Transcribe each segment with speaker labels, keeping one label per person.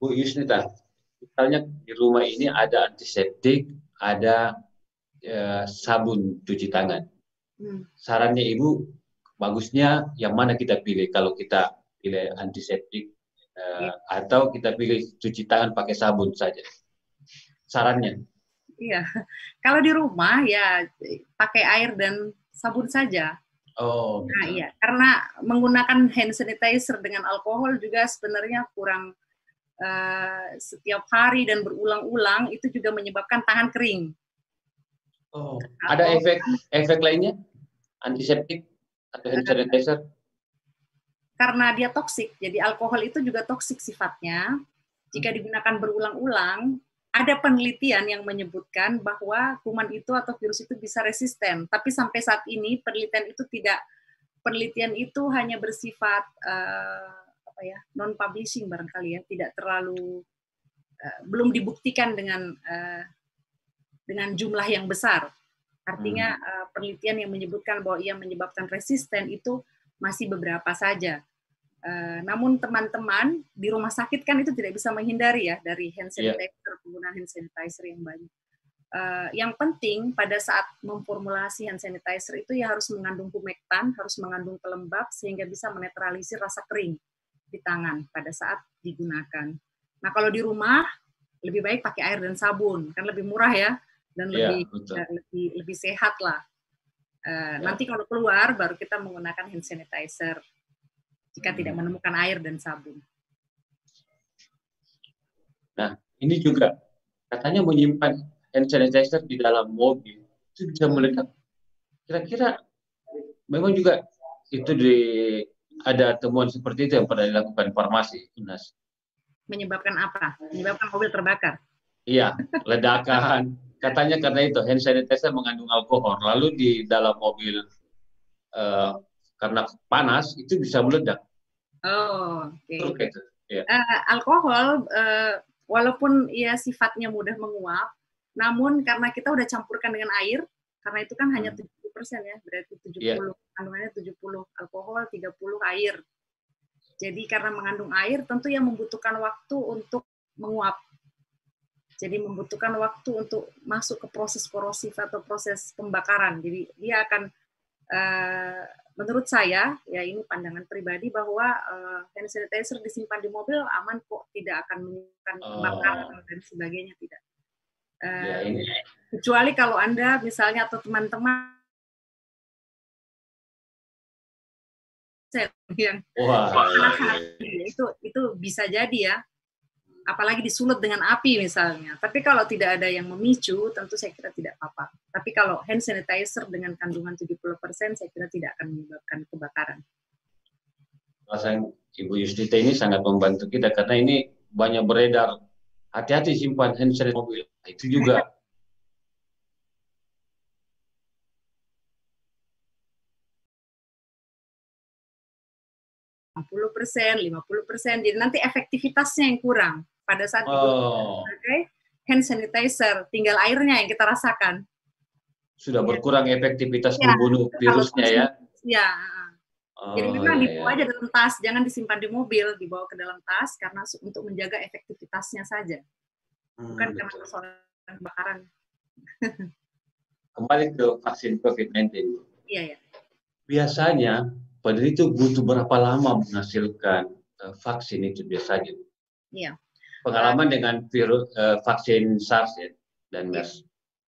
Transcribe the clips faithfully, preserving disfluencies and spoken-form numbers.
Speaker 1: Bu Yusnita, misalnya di rumah ini ada antiseptik, ada eh, sabun cuci tangan.
Speaker 2: Hmm.
Speaker 1: Sarannya Ibu, bagusnya yang mana kita pilih kalau kita pilih antiseptik
Speaker 2: Iya.
Speaker 1: eh, atau kita pilih cuci tangan pakai sabun saja? Sarannya?
Speaker 2: Iya. Kalau di rumah ya pakai air dan sabun saja.
Speaker 1: Oh,
Speaker 2: Nah,
Speaker 1: gitu.
Speaker 2: iya, karena menggunakan hand sanitizer dengan alkohol juga sebenarnya kurang uh, setiap hari dan berulang-ulang itu juga menyebabkan tangan kering.
Speaker 1: Oh, ada
Speaker 2: Alkohol
Speaker 1: efek efek lainnya? Antiseptik atau hand
Speaker 2: uh,
Speaker 1: sanitizer?
Speaker 2: karena dia toksik, jadi alkohol itu juga toksik sifatnya. Jika digunakan berulang-ulang, ada penelitian yang menyebutkan bahwa kuman itu atau virus itu bisa resisten. Tapi sampai saat ini penelitian itu tidak penelitian itu hanya bersifat uh, apa ya non publishing barangkali ya, tidak terlalu uh, belum dibuktikan dengan uh, dengan jumlah yang besar. Artinya
Speaker 1: Hmm.
Speaker 2: uh, penelitian yang menyebutkan bahwa ia menyebabkan resisten itu masih beberapa saja. Uh, namun teman-teman di rumah sakit kan itu tidak bisa menghindari ya dari hand
Speaker 1: Iya.
Speaker 2: sanitizer, penggunaan hand sanitizer yang banyak. Uh, yang penting pada saat memformulasi hand sanitizer itu ya harus mengandung humektan, harus mengandung pelembab sehingga bisa menetralisir rasa kering di tangan pada saat digunakan. Nah kalau di rumah lebih baik pakai air dan sabun, kan lebih murah ya dan
Speaker 1: Iya,
Speaker 2: lebih
Speaker 1: betul.
Speaker 2: uh, lebih lebih sehat lah. Uh,
Speaker 1: Ya.
Speaker 2: nanti kalau keluar baru kita menggunakan hand sanitizer jika tidak
Speaker 1: Hmm.
Speaker 2: menemukan air dan sabun.
Speaker 1: Nah, ini juga katanya menyimpan hand sanitizer di dalam mobil itu bisa meledak. Kira-kira memang juga itu di ada temuan seperti itu yang pernah dilakukan farmasi, Unas?
Speaker 2: Menyebabkan apa? Menyebabkan mobil terbakar.
Speaker 1: Iya, ledakan. Katanya karena itu hand sanitizer mengandung alkohol, lalu di dalam mobil eh, karena panas itu bisa meledak.
Speaker 2: Oh, oke.
Speaker 1: Betul
Speaker 2: Okay.
Speaker 1: itu. Ya.
Speaker 2: Uh, alkohol, uh, walaupun ia sifatnya mudah menguap, namun karena kita udah campurkan dengan air, karena itu kan hanya
Speaker 1: Hmm.
Speaker 2: tujuh puluh persen ya, berarti tujuh puluh,
Speaker 1: Ya.
Speaker 2: kandungannya tujuh puluh alkohol, tiga puluh air. Jadi karena mengandung air, tentu yang membutuhkan waktu untuk menguap. Jadi membutuhkan waktu untuk masuk ke proses korosif atau proses pembakaran. Jadi dia akan Uh, menurut saya, ya ini pandangan pribadi bahwa uh, hand sanitizer disimpan di mobil aman kok, tidak akan menimbulkan kebakaran
Speaker 1: Oh,
Speaker 2: dan sebagainya, tidak.
Speaker 1: ya
Speaker 2: Uh,
Speaker 1: ini.
Speaker 2: kecuali kalau Anda misalnya atau teman-teman yang
Speaker 1: Wah, ya, ya, ya.
Speaker 2: itu itu bisa jadi ya, apalagi disulut dengan api misalnya. Tapi kalau tidak ada yang memicu, tentu saya kira tidak apa-apa. Tapi kalau hand sanitizer dengan kandungan tujuh puluh persen, saya kira tidak akan menyebabkan kebakaran.
Speaker 1: Perasaan Ibu Yustita ini sangat membantu kita karena ini banyak beredar. Hati-hati simpan hand sanitizer mobil. Itu juga.
Speaker 2: enam puluh persen, lima puluh persen, jadi nanti efektivitasnya yang kurang pada saat digunakan
Speaker 1: Oh,
Speaker 2: sebagai hand sanitizer, tinggal airnya yang kita rasakan.
Speaker 1: sudah
Speaker 2: Ya,
Speaker 1: berkurang efektivitas
Speaker 2: ya
Speaker 1: membunuh
Speaker 2: kalau
Speaker 1: virusnya ya.
Speaker 2: ya. Jadi
Speaker 1: Oh,
Speaker 2: memang
Speaker 1: ya,
Speaker 2: dibawa
Speaker 1: ya.
Speaker 2: aja dalam tas, jangan disimpan di mobil, dibawa ke dalam tas karena untuk menjaga efektivitasnya saja, bukan
Speaker 1: Hmm,
Speaker 2: karena
Speaker 1: betul.
Speaker 2: persoalan kebakaran.
Speaker 1: Kembali ke vaksin covid sembilan belas.
Speaker 2: Iya, ya.
Speaker 1: Biasanya peneliti itu butuh berapa lama menghasilkan uh, vaksin itu biasanya?
Speaker 2: Iya. Uh,
Speaker 1: Pengalaman dengan virus uh, vaksin SARS ya, dan
Speaker 2: iya.
Speaker 1: MERS.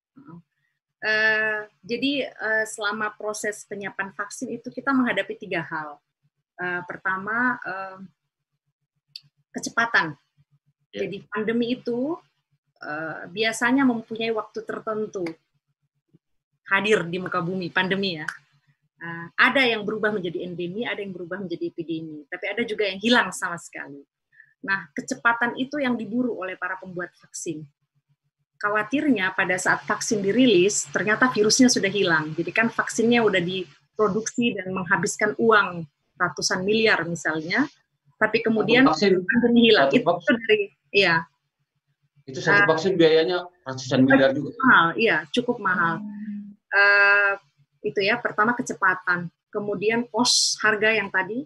Speaker 2: Uh, jadi uh, selama proses penyiapan vaksin itu kita menghadapi tiga hal. Uh, pertama, uh, kecepatan.
Speaker 1: Ya.
Speaker 2: Jadi pandemi itu uh, biasanya mempunyai waktu tertentu hadir di muka bumi, pandemi ya. Uh, ada yang berubah menjadi endemi, ada yang berubah menjadi epidemi, tapi ada juga yang hilang sama sekali. Nah, kecepatan itu yang diburu oleh para pembuat vaksin. Khawatirnya pada saat vaksin dirilis, ternyata virusnya sudah hilang. Jadi kan vaksinnya udah diproduksi dan menghabiskan uang ratusan miliar misalnya, tapi
Speaker 1: Satu
Speaker 2: kemudian
Speaker 1: vaksin,
Speaker 2: pandemi hilang.
Speaker 1: satu
Speaker 2: Itu
Speaker 1: vaksin,
Speaker 2: dari, ya,
Speaker 1: itu satu
Speaker 2: uh,
Speaker 1: vaksin biayanya ratusan miliar juga.
Speaker 2: mahal, iya, cukup mahal.
Speaker 1: Hmm.
Speaker 2: Uh, itu ya, pertama kecepatan, kemudian pos harga yang tadi,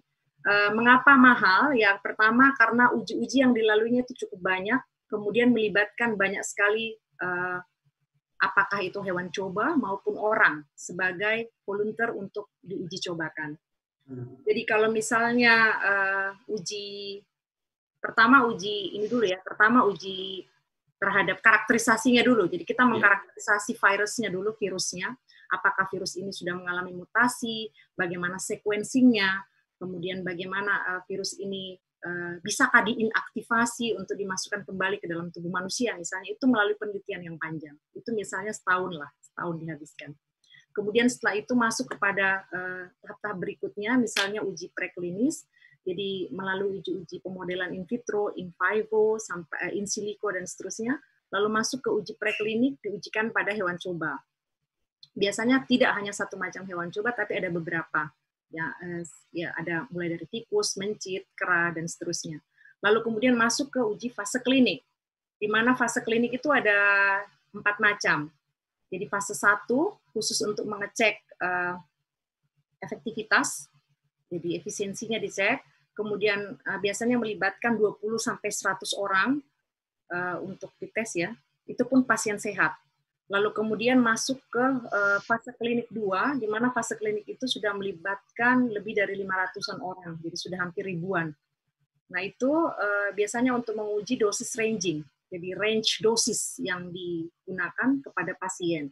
Speaker 2: Uh, mengapa mahal? Yang pertama karena uji-uji yang dilaluinya itu cukup banyak, kemudian melibatkan banyak sekali uh, apakah itu hewan coba maupun orang sebagai volunteer untuk diuji cobakan. Hmm. Jadi kalau misalnya uh, uji pertama uji ini dulu ya, pertama uji terhadap karakterisasinya dulu. Jadi kita mengkarakterisasi virusnya dulu, virusnya, apakah virus ini sudah mengalami mutasi, bagaimana sequencingnya, kemudian bagaimana uh, virus ini uh, bisakah diinaktivasi untuk dimasukkan kembali ke dalam tubuh manusia, misalnya itu melalui penelitian yang panjang. Itu misalnya setahun lah, setahun dihabiskan. Kemudian setelah itu masuk kepada tahap-tahap uh, berikutnya, misalnya uji preklinis, jadi melalui uji-uji pemodelan in vitro, in vivo, sampai uh, in silico dan seterusnya, lalu masuk ke uji preklinik diujikan pada hewan coba. Biasanya tidak hanya satu macam hewan coba, tapi ada beberapa. Ya, uh, ya ada mulai dari tikus, mencit, kera dan seterusnya. Lalu kemudian masuk ke uji fase klinik, di mana fase klinik itu ada empat macam. Jadi fase satu khusus untuk mengecek uh, efektivitas, jadi efisiensinya dicek. Kemudian uh, biasanya melibatkan dua puluh sampai seratus orang uh, untuk dites ya. Itu pun pasien sehat. Lalu kemudian masuk ke uh, fase klinik dua, di mana fase klinik itu sudah melibatkan lebih dari lima ratusan orang, jadi sudah hampir ribuan. Nah itu uh, biasanya untuk menguji dosis ranging, jadi range dosis yang digunakan kepada pasien.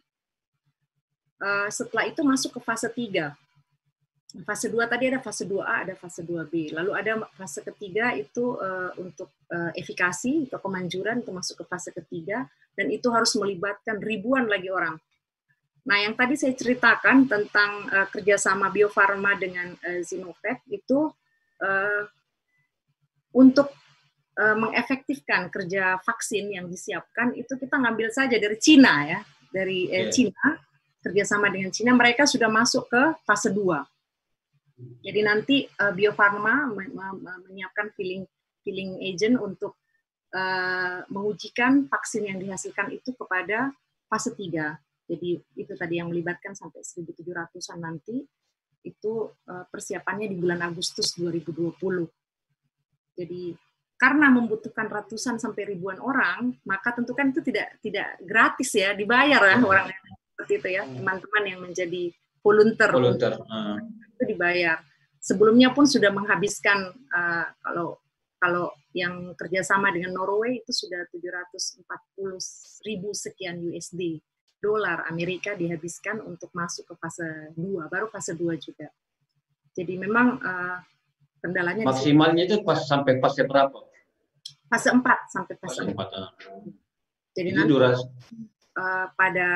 Speaker 2: Uh, setelah itu masuk ke fase tiga. Fase dua tadi ada fase dua A, ada fase dua B. Lalu ada fase ketiga itu uh, untuk uh, efikasi atau kemanjuran, itu masuk ke fase ketiga, dan itu harus melibatkan ribuan lagi orang. Nah, yang tadi saya ceritakan tentang uh, kerjasama Bio Farma dengan uh, Sinovac itu uh, untuk uh, mengefektifkan kerja vaksin yang disiapkan, itu kita ngambil saja dari Cina ya, dari uh, Cina, kerjasama dengan Cina, mereka sudah masuk ke fase dua. Jadi nanti uh, Bio Farma menyiapkan filling filling agent untuk uh, mengujikan vaksin yang dihasilkan itu kepada fase tiga. Jadi itu tadi yang melibatkan sampai seribu tujuh ratusan nanti, itu uh, persiapannya di bulan Agustus dua ribu dua puluh. Jadi karena membutuhkan ratusan sampai ribuan orang, maka tentu kan itu tidak tidak gratis ya, dibayar ya orang yang seperti itu ya, teman-teman yang menjadi volunteer.
Speaker 1: Volunteer.
Speaker 2: Itu dibayar. Sebelumnya pun sudah menghabiskan uh, kalau kalau yang kerjasama dengan Norway itu sudah tujuh ratus empat puluh ribu sekian U S D dolar Amerika dihabiskan untuk masuk ke fase dua, baru fase dua juga. Jadi memang uh, kendalanya
Speaker 1: maksimalnya itu pas sampai fase berapa?
Speaker 2: Fase empat sampai fase, fase empat. Jadi nanti durasi uh, pada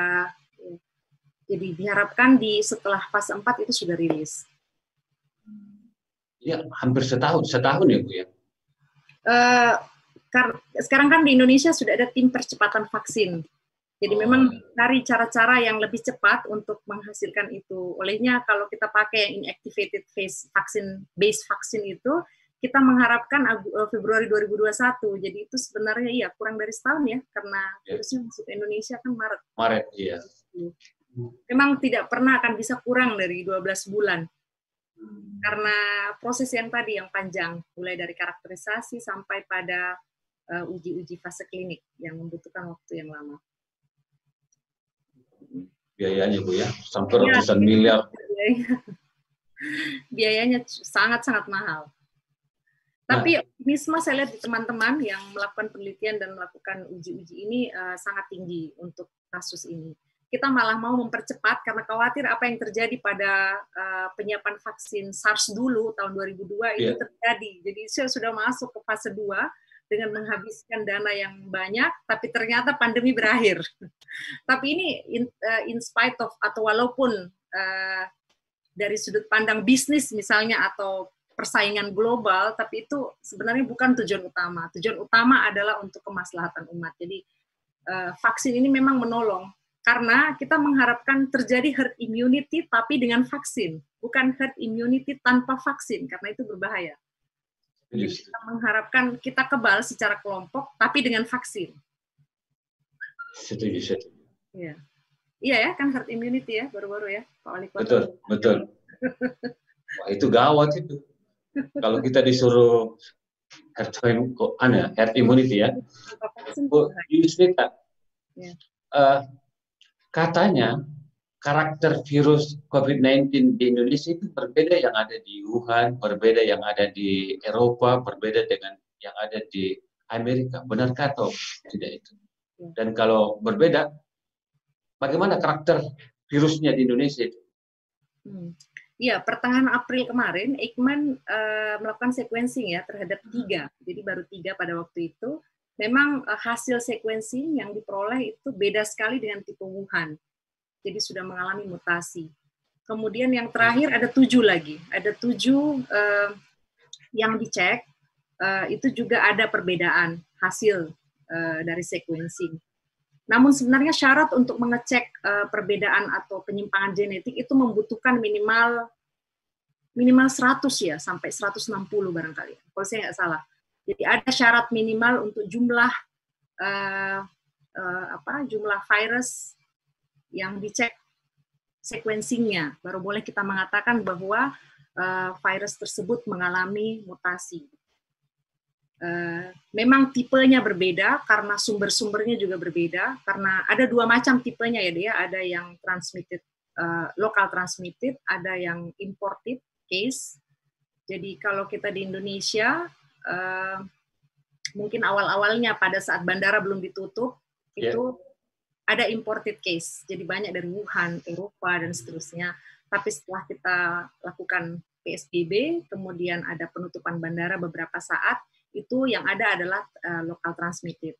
Speaker 2: jadi diharapkan di setelah fase empat itu sudah rilis.
Speaker 1: Ya, hampir setahun, setahun ya Bu ya?
Speaker 2: Uh, sekarang kan di Indonesia sudah ada tim percepatan vaksin. Jadi oh. memang cari cara-cara yang lebih cepat untuk menghasilkan itu. Olehnya kalau kita pakai yang inactivated phase vaksin, base vaksin itu, kita mengharapkan Februari dua ribu dua puluh satu. Jadi itu sebenarnya iya kurang dari setahun ya, karena virusnya yeah. masuk ke Indonesia kan Maret.
Speaker 1: Maret, iya.
Speaker 2: Memang tidak pernah akan bisa kurang dari dua belas bulan. Karena proses yang tadi yang panjang, mulai dari karakterisasi sampai pada uh, uji-uji fase klinik yang membutuhkan waktu yang lama.
Speaker 1: Biayanya Bu ya, sampai ya, ratusan miliar.
Speaker 2: Biayanya, biayanya sangat-sangat mahal. Tapi optimisme nah. saya lihat di teman-teman yang melakukan penelitian dan melakukan uji-uji ini uh, sangat tinggi untuk kasus ini. Kita malah mau mempercepat karena khawatir apa yang terjadi pada uh, penyiapan vaksin SARS dulu tahun dua ribu dua yeah. itu terjadi. Jadi saya sudah masuk ke fase dua dengan menghabiskan dana yang banyak, tapi ternyata pandemi berakhir. Tapi ini in, uh, in spite of atau walaupun uh, dari sudut pandang bisnis misalnya atau persaingan global, tapi itu sebenarnya bukan tujuan utama. Tujuan utama adalah untuk kemaslahatan umat. Jadi uh, vaksin ini memang menolong. Karena kita mengharapkan terjadi herd immunity tapi dengan vaksin, bukan herd immunity tanpa vaksin, karena itu berbahaya. Jadi kita mengharapkan kita kebal secara kelompok tapi dengan vaksin.
Speaker 1: Setuju, setuju.
Speaker 2: Iya, iya ya kan herd immunity ya baru-baru ya Pak Wali Kota.
Speaker 1: Betul, betul. Wah itu gawat itu. Kalau kita disuruh herd, herd immunity ya, Bu Yusnita,
Speaker 2: Ya.
Speaker 1: uh, katanya karakter virus COVID sembilan belas di Indonesia itu berbeda yang ada di Wuhan, berbeda yang ada di Eropa, berbeda dengan yang ada di Amerika. Benarkah atau tidak itu? Dan kalau berbeda, bagaimana karakter virusnya di Indonesia itu?
Speaker 2: Hmm. Ya, pertengahan April kemarin, Eijkman uh, melakukan sequencing ya terhadap tiga. Jadi baru tiga pada waktu itu. Memang uh, hasil sequencing yang diperoleh itu beda sekali dengan tipe Wuhan. Jadi sudah mengalami mutasi. Kemudian yang terakhir ada tujuh lagi. Ada tujuh uh, yang dicek, uh, itu juga ada perbedaan hasil uh, dari sequencing. Namun sebenarnya syarat untuk mengecek uh, perbedaan atau penyimpangan genetik itu membutuhkan minimal minimal seratus ya, sampai seratus enam puluh barangkali, kalau saya nggak salah. Jadi ada syarat minimal untuk jumlah uh, uh, apa jumlah virus yang dicek sequencingnya, baru boleh kita mengatakan bahwa uh, virus tersebut mengalami mutasi. Uh, memang tipenya berbeda karena sumber-sumbernya juga berbeda, karena ada dua macam tipenya ya dia, ada yang transmitted, uh, local transmitted, ada yang imported case. Jadi kalau kita di Indonesia, uh, mungkin awal-awalnya pada saat bandara belum ditutup, yeah. itu ada imported case, jadi banyak dari Wuhan, Eropa, dan seterusnya. Tapi setelah kita lakukan P S B B, kemudian ada penutupan bandara beberapa saat, itu yang ada adalah uh, local transmitted.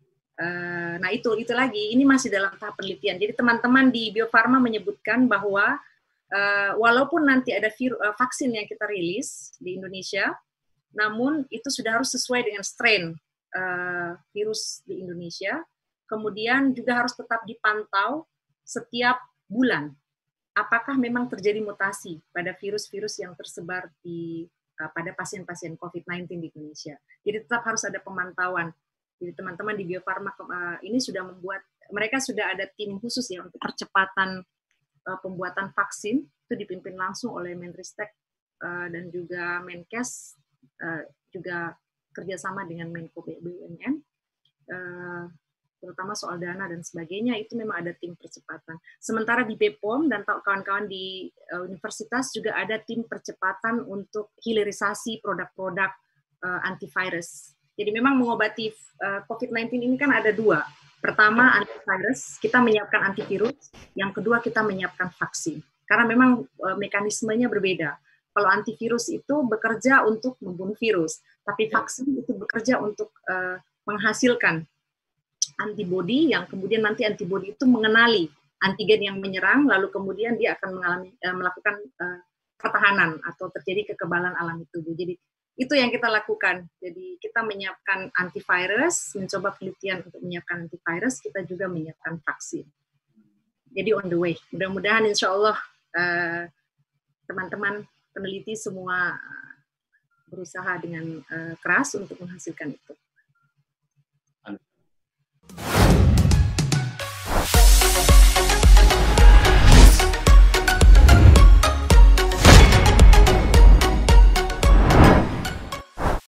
Speaker 2: Uh, nah itu itu lagi, ini masih dalam tahap penelitian. Jadi teman-teman di Bio Farma menyebutkan bahwa uh, walaupun nanti ada vir, uh, vaksin yang kita rilis di Indonesia, namun itu sudah harus sesuai dengan strain uh, virus di Indonesia. Kemudian juga harus tetap dipantau setiap bulan. Apakah memang terjadi mutasi pada virus-virus yang tersebar di pada pasien-pasien COVID sembilan belas di Indonesia. Jadi tetap harus ada pemantauan. Jadi teman-teman di Bio Farma ini sudah membuat, mereka sudah ada tim khusus ya untuk percepatan uh, pembuatan vaksin, itu dipimpin langsung oleh Menristek uh, dan juga Menkes, uh, juga kerjasama dengan Menko B U M N, uh, terutama soal dana dan sebagainya, itu memang ada tim percepatan. Sementara di B P O M dan kawan-kawan di uh, universitas juga ada tim percepatan untuk hilirisasi produk-produk uh, antivirus. Jadi memang mengobati uh, COVID sembilan belas ini kan ada dua. Pertama antivirus, kita menyiapkan antivirus. Yang kedua kita menyiapkan vaksin. Karena memang uh, mekanismenya berbeda. Kalau antivirus itu bekerja untuk membunuh virus, tapi vaksin itu bekerja untuk uh, menghasilkan antibodi yang kemudian nanti antibodi itu mengenali antigen yang menyerang, lalu kemudian dia akan mengalami uh, melakukan uh, pertahanan atau terjadi kekebalan alami tubuh. Jadi itu yang kita lakukan. Jadi kita menyiapkan antivirus, mencoba penelitian untuk menyiapkan antivirus, kita juga menyiapkan vaksin. Jadi on the way. Mudah-mudahan insya Allah uh, teman-teman peneliti semua berusaha dengan uh, keras untuk menghasilkan itu.